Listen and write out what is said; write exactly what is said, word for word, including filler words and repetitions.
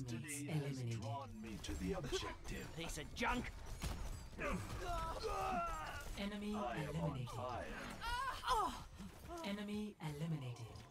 Destiny has drawn me to the objective. Piece of junk. Enemy I am on eliminated. fire. Enemy eliminated.